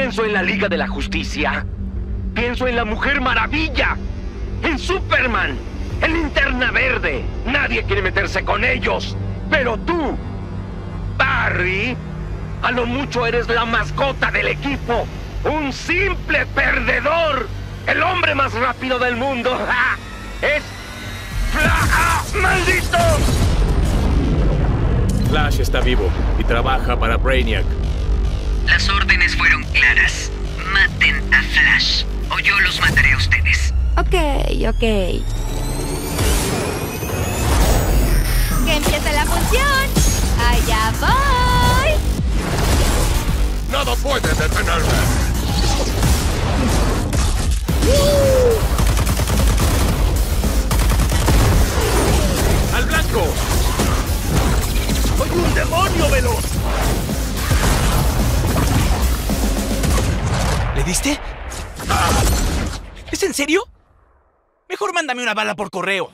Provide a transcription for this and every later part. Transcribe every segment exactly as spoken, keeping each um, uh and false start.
pienso en la Liga de la Justicia, pienso en la Mujer Maravilla, en Superman, en Linterna Verde. Nadie quiere meterse con ellos. Pero tú, Barry, a lo mucho eres la mascota del equipo. Un simple perdedor. El hombre más rápido del mundo. ¡Ja! Es Flash. ¡Ah, ¡maldito! Flash está vivo y trabaja para Brainiac. Las órdenes fueron claras. Maten a Flash, o yo los mataré a ustedes. Ok, ok. ¡Que empiece la función! ¡Allá voy! ¡Nada puede detenerme! ¡Uh! ¡Al blanco! ¡Soy un demonio veloz! ¿Le diste? ¿Es en serio? Mejor mándame una bala por correo.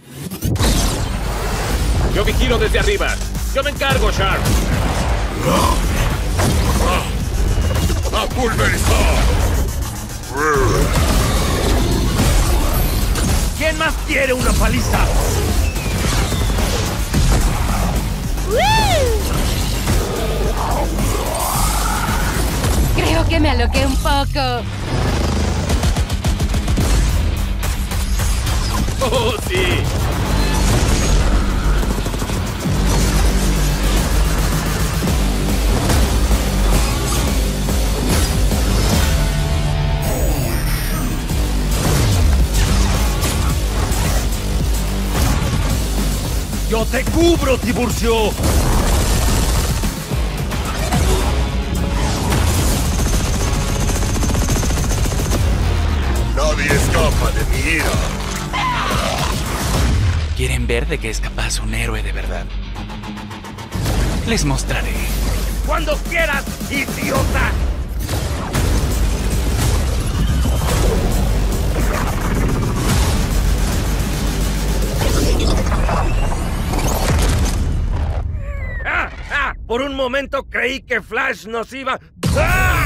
Yo vigilo desde arriba. Yo me encargo, Sharp. ¡A pulverizar! ¿Quién más quiere una paliza? Creo que me aloqué un poco. ¡Oh, sí! ¡Yo te cubro, Tiburcio! Nadie escapa de mi ira. ¿Quieren ver de qué es capaz un héroe de verdad? Les mostraré. ¡Cuando quieras, idiota! ¡Ah! ¡Ah! Por un momento creí que Flash nos iba... ¡Ah!